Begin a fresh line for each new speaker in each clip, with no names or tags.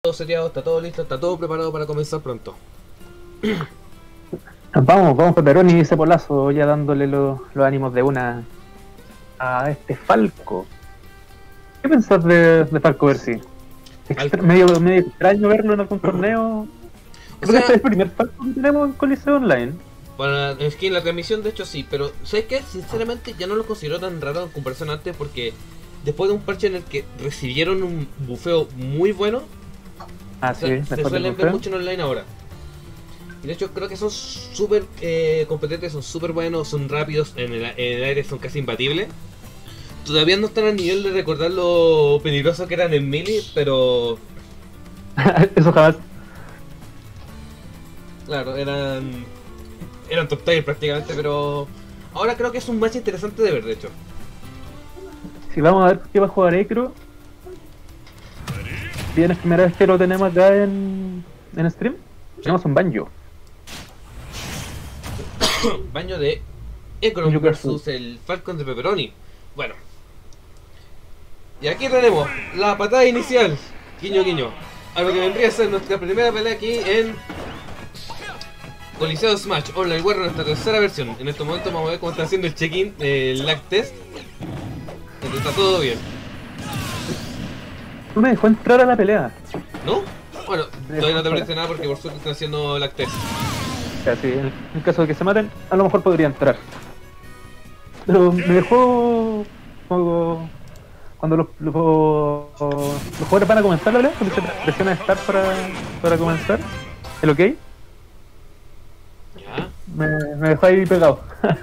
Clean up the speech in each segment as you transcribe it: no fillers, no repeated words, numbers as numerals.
todo seteado, está todo listo, está todo preparado para comenzar pronto.
Vamos, Pepperoni y ese polazo ya dándole los ánimos de una a este Falco. ¿Qué pensás de Falco Versi? Medio extraño verlo en algún torneo. Creo que este es el primer Falco que tenemos en Coliseo Online.
Bueno, es que en la transmisión de hecho sí, pero ¿sabes qué? Sinceramente ya no lo considero tan raro en comparación antes porque después de un parche en el que recibieron un bufeo muy bueno, se suelen ver mucho en online ahora. Y de hecho creo que son súper competentes, son súper buenos, son rápidos, en el aire son casi imbatibles. Todavía no están al nivel de recordar lo peligroso que eran en melee, pero...
Eso jamás.
Claro, eran top tier prácticamente, pero... Ahora creo que es un match interesante de ver, de hecho.
Si vamos a ver qué va a jugar Ekro. Bien, es primera vez que lo tenemos acá en stream. Tenemos un Banjo.
Banjo de Ekron versus el Falcon de Pepperoni. Bueno. Y aquí tenemos la patada inicial. Guiño, guiño. A lo que vendría a ser nuestra primera pelea aquí en Coliseo Smash Online War, nuestra tercera versión. En estos momentos vamos a ver cómo está haciendo el check-in, el lag test. Entonces está todo bien.
No me dejó entrar a la pelea.
¿No? Bueno, todavía no te parece nada porque por suerte están haciendo lag test.
O sea, sí, en caso de que se maten, a lo mejor podría entrar. Pero me dejó como cuando los jugadores van a comenzar la pelea, cuando se presiona Start para comenzar, el OK.
Ya.
Me dejó ahí pegado.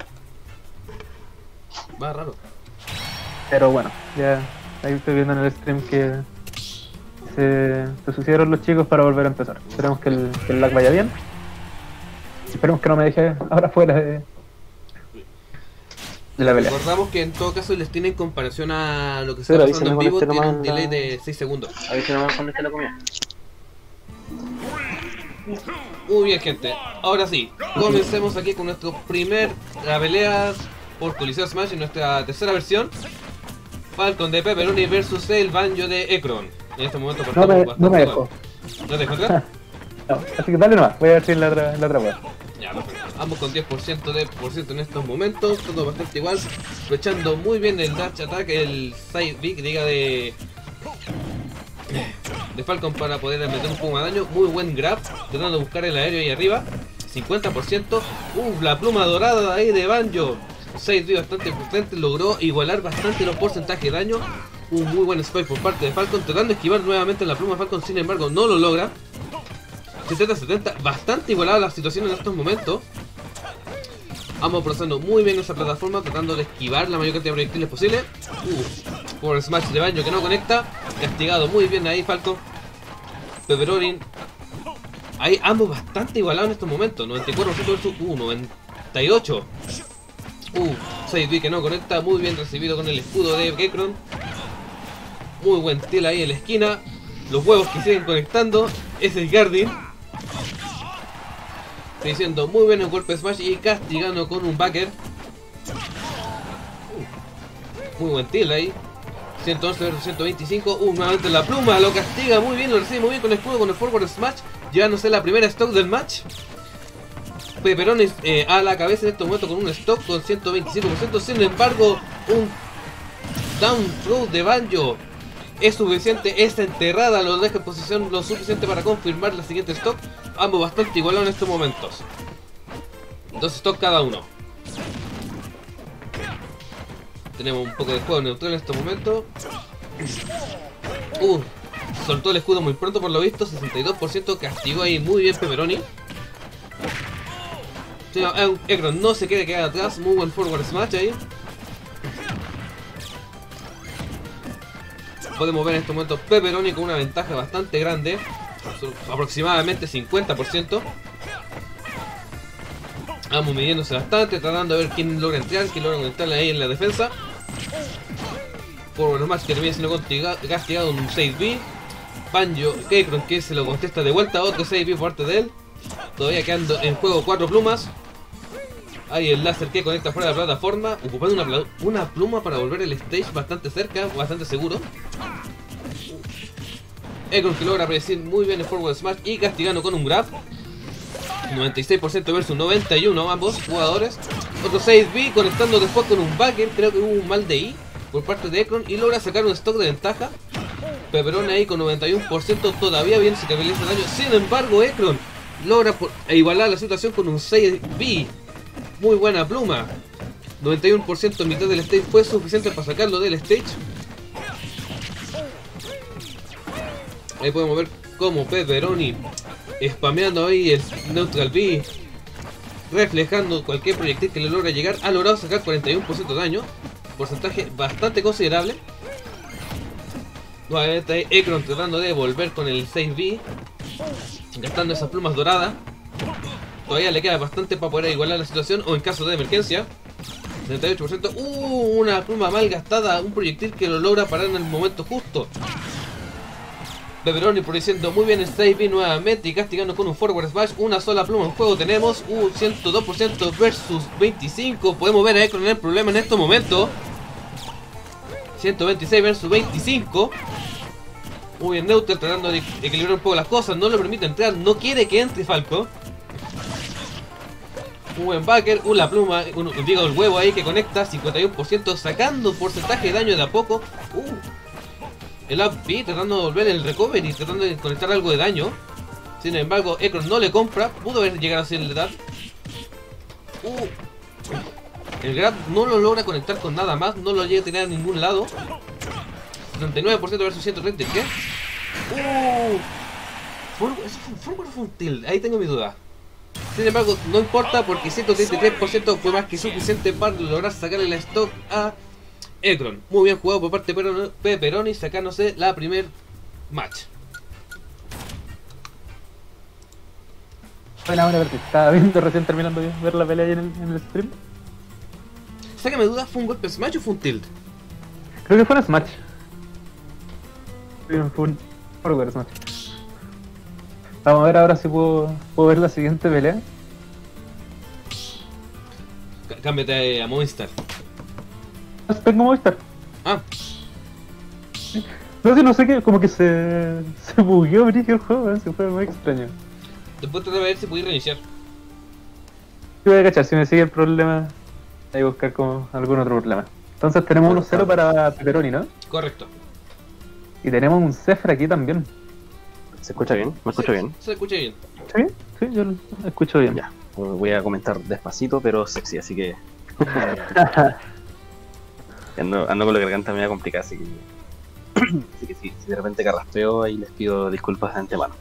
Va raro.
Pero bueno, ya ahí estoy viendo en el stream que se sucedieron los chicos para volver a empezar. Esperemos que el lag vaya bien. Esperemos que no me deje ahora fuera de la pelea.
Recordamos que en todo caso el Steam en comparación a lo que se está pasando en vivo tiene un delay de 6 segundos.
A ver si no me cuando esté la comida.
Muy bien, gente, ahora sí, comencemos aquí con nuestro primer pelea por Coliseo Smash en nuestra tercera versión. Falcon de Pepperoni versus el Banjo de Ekron. En este momento
no me dejo.
¿No te dejo entrar?
No, así que dale nomás, voy a ver si en la otra web.
Ya, perfecto. Ambos con 10% en estos momentos, todo bastante igual. Aprovechando muy bien el dash attack, el side B, que diga de Falcon para poder meter un poco más de daño. Muy buen grab, tratando de buscar el aéreo ahí arriba. 50%. La pluma dorada ahí de Banjo. 6 bastante potente, logró igualar bastante los porcentajes de daño. Un muy buen spike por parte de Falcon, tratando de esquivar nuevamente la pluma. Falcon sin embargo no lo logra. 70-70, bastante igualada la situación en estos momentos. Ambos procesando muy bien esa plataforma, tratando de esquivar la mayor cantidad de proyectiles posible. Por Smash de Banjo que no conecta. Castigado muy bien ahí Falcon. Pepperoni. Ahí ambos bastante igualados en estos momentos. 94% versus 98. 6B que no conecta. Muy bien recibido con el escudo de Ekron. Muy buen steal ahí en la esquina. Los huevos que siguen conectando. Es el Guardian. Diciendo muy bien el golpe Smash y castigando con un backer. Muy buen steal ahí. 111 versus 125. Nuevamente la pluma lo castiga muy bien. Lo recibe muy bien con el escudo, con el forward Smash. Llevándose la primera stock del match. Pepperoni a la cabeza en este momento con un stock con 125%. Sin embargo, un down throw de Banjo es suficiente. Esta enterrada lo deja en posición lo suficiente para confirmar la siguiente stock. Ambos bastante igualados en estos momentos. 2 stocks cada uno. Tenemos un poco de juego neutral en estos momentos. Soltó el escudo muy pronto por lo visto. 62%, castigó ahí muy bien Pepperoni. Ekron no se quede atrás. Muy buen forward smash ahí. Podemos ver en este momento Pepperoni con una ventaja bastante grande. Aproximadamente 50%. Vamos midiéndose bastante, tratando de ver quién logra entrar, quién logra conectarle ahí en la defensa. Forward smash que termina siendo castigado un 6B. Banjo, Ekron que se lo contesta de vuelta, otro 6B por parte de él. Todavía quedando en juego 4 plumas. Ahí el láser que conecta fuera de la plataforma, ocupando una pluma para volver el stage bastante cerca, bastante seguro. Ekron que logra predecir muy bien el forward smash y castigando con un grab. 96% versus 91 ambos jugadores. Otro 6B conectando después con un backer. Creo que hubo un mal de I por parte de Ekron y logra sacar un stock de ventaja. Pepperoni ahí con 91% todavía bien, se estabiliza el daño. Sin embargo, Ekron logra igualar la situación con un 6B. Muy buena pluma. 91% en mitad del stage fue suficiente para sacarlo del stage. Ahí podemos ver cómo Pepperoni spameando ahí el Neutral B, reflejando cualquier proyectil que le logra llegar. Ha logrado sacar 41% de daño, porcentaje bastante considerable. Nuevamente ahí Ekron tratando de volver con el 6B, gastando esas plumas doradas. Todavía le queda bastante para poder igualar la situación o en caso de emergencia. 78%, una pluma mal gastada, un proyectil que lo logra parar en el momento justo. Pepperoni produciendo muy bien el 6B nuevamente y castigando con un forward smash. Una sola pluma en juego tenemos, 102% versus 25. Podemos ver a Ekron en el problema en estos momentos. 126 versus 25. Muy bien Neutral tratando de equilibrar un poco las cosas, no le permite entrar, no quiere que entre Falco. Un buen backer, la pluma, digo el huevo ahí que conecta, 51%, sacando porcentaje de daño de a poco. El up B tratando de volver el recovery, tratando de conectar algo de daño. Sin embargo, Ekron no le compra, pudo haber llegado a ser letal. El grab no lo logra conectar con nada más, no lo llega a tirar a ningún lado. 79% versus 130, ¿qué? ¿Eso fue un forward o fue un tilt? Ahí tengo mi duda. Sin embargo, no importa porque 133% fue más que suficiente para lograr sacarle la stock a Ekron. Muy bien jugado por parte de Pepperoni, sacándose la primer match.
Buena, estaba viendo recién terminando de ver la pelea ahí en el stream.
Sácame dudas, ¿fue un golpe smash o fue un tilt?
Creo que fue un smash. Fue un forward smash. Vamos a ver ahora si puedo ver la siguiente pelea.
Cámbiate a Movistar.
Tengo Movistar.
Ah.
No sé qué, como que se bugueó brillo el juego, se fue muy extraño.
Después trata de ver si puedes reiniciar.
Yo voy a cachar, si me sigue el problema, hay que buscar como algún otro problema. Entonces tenemos 1-0 para Pepperoni, ¿no?
Correcto.
Y tenemos un Zephyr aquí también.
¿Se escucha bien? ¿Me escucho bien?
Se escucha bien.
¿Sí? Sí, yo lo escucho bien.
Ya, voy a comentar despacito pero sexy, así que... ando con la garganta media complicada, así que si de repente carraspeo ahí les pido disculpas de antemano.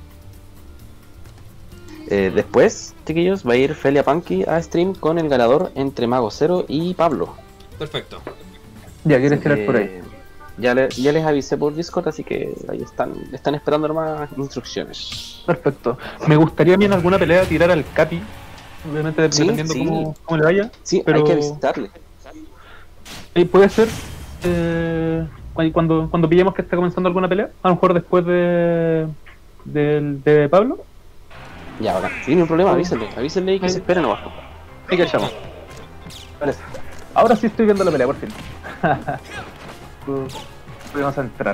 Después, chiquillos, va a ir Felia Punky a stream con el ganador entre Mago Zero y Pablo.
Perfecto.
Ya, ¿quieres tirar por ahí?
Ya les avisé por Discord, así que ahí están esperando nomás instrucciones.
Perfecto. Me gustaría bien alguna pelea tirar al Capi, obviamente dependiendo cómo le vaya.
Sí, pero hay que visitarle.
Puede ser cuando pillemos que está comenzando alguna pelea, a lo mejor después de Pablo.
Ya, bacán. Sí, no hay problema, avísenle y que se esperen nomás.
Ahí cachamos. Vale. Ahora sí estoy viendo la pelea, por fin. Podemos entrar.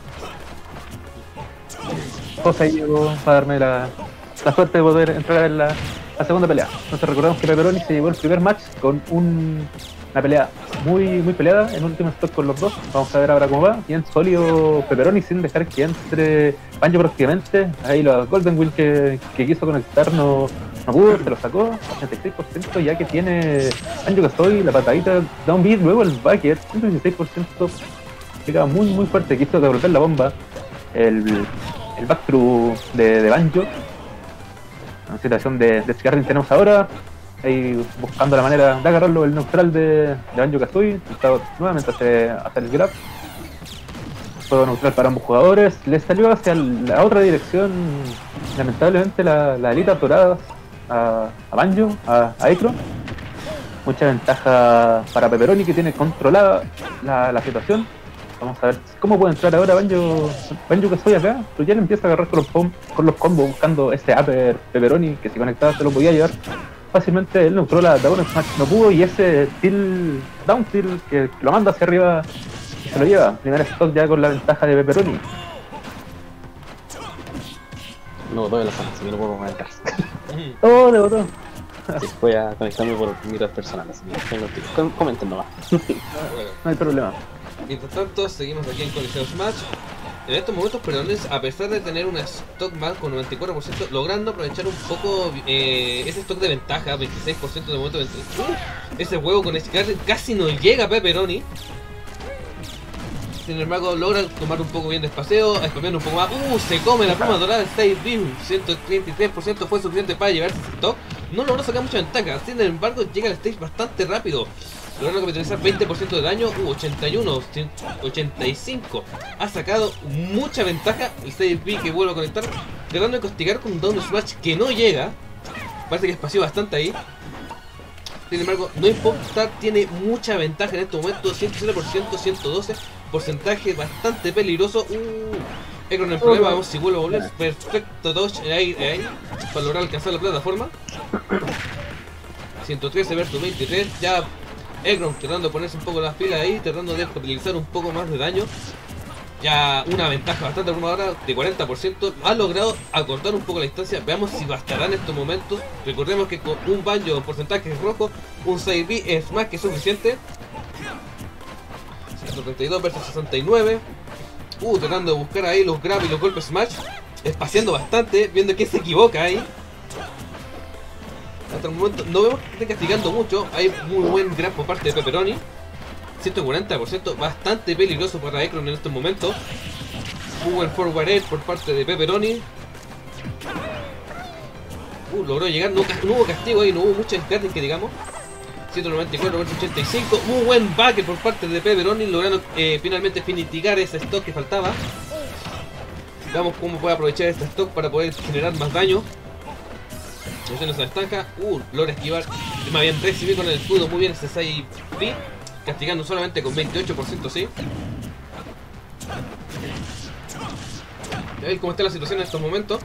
José llegó para darme la suerte de poder entrar en la segunda pelea. Entonces recordemos que Pepperoni se llevó el primer match con una pelea muy peleada en último stock con los dos. Vamos a ver ahora cómo va. Bien sólido Pepperoni sin dejar que entre Banjo prácticamente. Ahí los Golden Wheel que quiso conectar no pudo, se lo sacó. 86% ya que tiene Banjo-Kazooie, la patadita down beat, luego el backer, 116%. Queda muy fuerte, quiso devolver la bomba. El back through de Banjo. Una situación de Scarring tenemos ahora. Ahí buscando la manera de agarrarlo el neutral de Banjo-Kazooie. Intentado nuevamente hacer el grab. Todo neutral para ambos jugadores. Le salió hacia la otra dirección. Lamentablemente las alitas doradas a Banjo, a Ekron. Mucha ventaja para Pepperoni que tiene controlada la situación. Vamos a ver cómo puede entrar ahora Banjo-Kazooie acá, pero ya le empieza a agarrar con los combos buscando ese upper Pepperoni que si conectaba se lo podía llevar fácilmente. Él neutró la down smash, no pudo, y ese down tilt que lo manda hacia arriba y se lo lleva. Primer stock ya con la ventaja de Pepperoni.
Me botó de la sala, así que no puedo comentar.
Oh, de botón.
Sí, voy a conectarme por mi red personal, así que comenten nomás.
Bueno,
No hay problema.
mientras tanto, seguimos aquí en Coliseo Smash. En estos momentos, perones, a pesar de tener una stock más con 94%, logrando aprovechar un poco ese stock de ventaja, 26% de momento. Ese huevo con Scarlet casi no llega a Pepperoni. Sin embargo, logra tomar un poco bien de espaceo, spameando un poco más. Se come la pluma dorada del Stage Beam. 133% fue suficiente para llevarse ese stock. No logró sacar mucha ventaja, sin embargo, llega al stage bastante rápido. Logrando capitalizar 20% de daño, 81, 85. Ha sacado mucha ventaja el Stage B que vuelve a conectar, tratando de castigar con un down smash que no llega. Parece que espació bastante ahí. Sin embargo, no importa, tiene mucha ventaja en este momento, 107%, 112, porcentaje bastante peligroso. Ekron en problema, vamos si vuelve a volver. Perfecto dodge ahí, para lograr alcanzar la plataforma. 113 versus 23, ya Ekron tratando de ponerse un poco las pilas ahí, tratando de capitalizar un poco más de daño. Ya una ventaja bastante abrumadora de 40%, ha logrado acortar un poco la distancia. Veamos si bastará en estos momentos. Recordemos que con un Banjo en porcentaje rojo, un 6B es más que suficiente. 132 versus 69. Tratando de buscar ahí los grab y los golpes smash, espaciando bastante, viendo que se equivoca ahí. Hasta el momento no vemos que esté castigando mucho. Hay muy buen grab por parte de Pepperoni, 140%, bastante peligroso para Ekron en estos momentos. Muy buen forward air por parte de Pepperoni. Logró llegar, no hubo castigo ahí, no hubo mucho descarte que digamos. 194 versus 85, muy buen backer por parte de Pepperoni, logrando finalmente finitigar ese stock que faltaba. Veamos cómo puede aprovechar este stock para poder generar más daño. Esa ventaja, logra esquivar, más bien recibir con el escudo muy bien ese 6B, castigando solamente con 28%, sí. A ver cómo está la situación en estos momentos.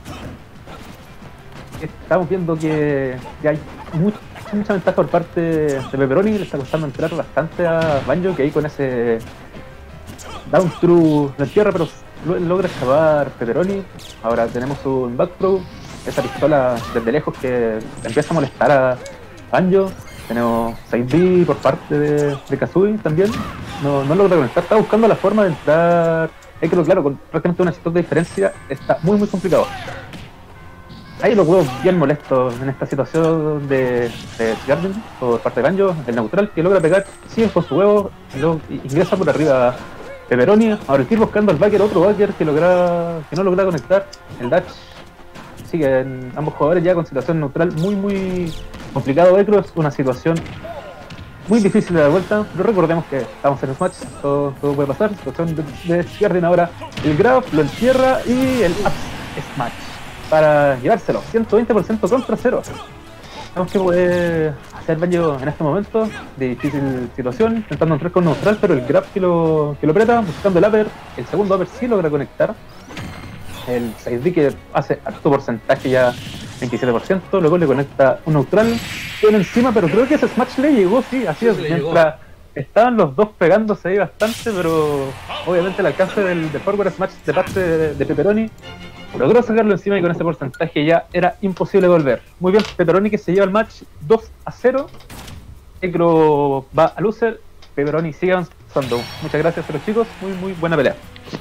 Estamos viendo que hay mucha ventaja por parte de Pepperoni, le está costando entrar bastante a Banjo, que ahí con ese down through no entierra, pero logra escapar Pepperoni. Ahora tenemos un back throw, esa pistola desde lejos que empieza a molestar a Banjo. Tenemos 6B por parte de Kazooie también, no logra conectar, está buscando la forma de entrar. Es que claro, con prácticamente una stock de diferencia está muy complicado. Hay los huevos bien molestos en esta situación de Garden por parte de Banjo, el neutral que logra pegar, sigue con su huevo y luego ingresa por arriba Pepperoni. Ahora el tiro buscando al backer, otro backer que no logra conectar. El dash sigue en ambos jugadores ya con situación neutral muy complicado. Ekro es una situación muy difícil de dar vuelta, pero recordemos que estamos en Smash, todo puede pasar. Situación de Garden ahora, el grab lo encierra y el up smash para llevárselo, 120% contra 0. Vemos que puede hacer Banjo en este momento de difícil situación, intentando entrar con neutral, pero el grab que lo aprieta, buscando el upper, el segundo upper sí logra conectar. El 6D que hace alto porcentaje ya, 27%, luego le conecta un neutral, viene encima, pero creo que ese smash le llegó, sí, así es, mientras estaban los dos pegándose ahí bastante, pero obviamente el alcance del forward smash de parte de Pepperoni logró sacarlo encima y con ese porcentaje ya era imposible volver. Muy bien, Pepperoni que se lleva el match 2-0. Ekro va a loser, Pepperoni sigue avanzando. Muchas gracias a los chicos, muy buena pelea.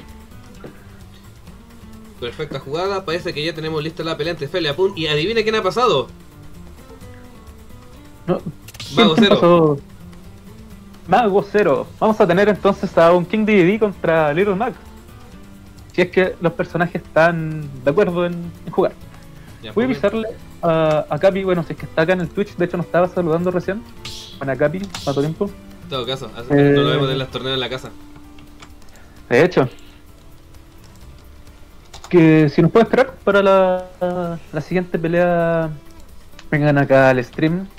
Perfecta jugada, parece que ya tenemos lista la pelea entre Fel y Apun. Y adivina quién ha pasado.
No,
Mago 0.
Mago 0. Vamos a tener entonces a un King DDD contra Little Mac. Si es que los personajes están de acuerdo en jugar.
Ya,
voy a avisarle a Capi, bueno, si es que está acá en el Twitch, de hecho nos estaba saludando recién. Bueno, Capi, ¿cuánto tiempo?
En todo caso, hace que no lo vemos en los torneos en la casa.
De hecho, que si nos puede esperar para la siguiente pelea, vengan acá al stream